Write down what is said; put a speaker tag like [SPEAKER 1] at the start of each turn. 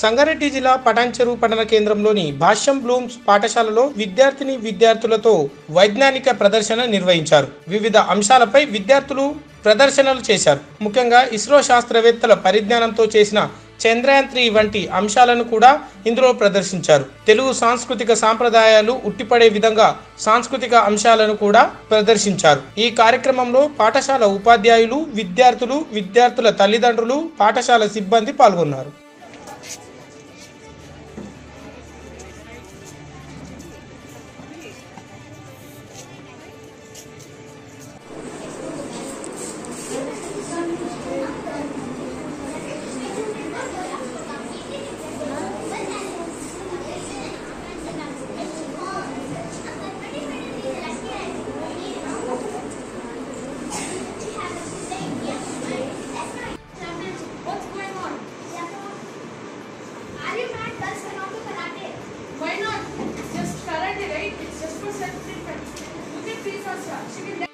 [SPEAKER 1] సంగారెడ్డి జిల్లా పటాన్చెరు పట్టణ కేంద్రంలోని భాష్యం బ్లూమ్స్ పాఠశాలలో విద్యార్థులతో వైజ్ఞానిక ప్రదర్శన నిర్వహించారు. వివిధ అంశాలపై విద్యార్థులు ప్రదర్శనలు చేశారు. ముఖ్యంగా ఇస్రో శాస్త్రవేత్తల పరిజ్ఞానంతో చేసిన చంద్రయాన్-3 వంటి అంశాలను కూడా ఇందులో ప్రదర్శించారు. తెలుగు సాంస్కృతిక సాంప్రదాయాలు ఉట్టిపడే విధంగా సాంస్కృతిక అంశాలను కూడా ప్రదర్శించారు. ఈ కార్యక్రమంలో పాఠశాల ఉపాధ్యాయులు, విద్యార్థుల తల్లిదండ్రులు, పాఠశాల సిబ్బంది పాల్గొన్నారు.
[SPEAKER 2] Why not? Just karate, right? It's just for self-treatment. Look at Fifa. She can